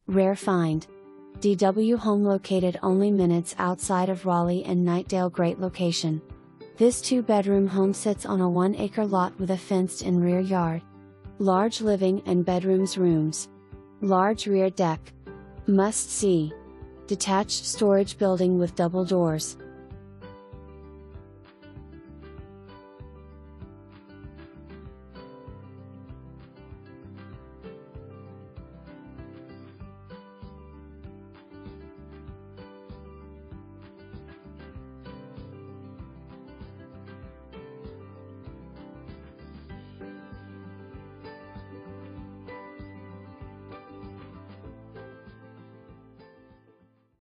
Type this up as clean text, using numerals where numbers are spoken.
Rare find. DW home located only minutes outside of Raleigh and Knightdale Great location. This 2-bedroom home sits on a 1-acre lot with a fenced-in rear yard. Large living and bedrooms rooms. Large rear deck. Must see. Detached storage building with double doors.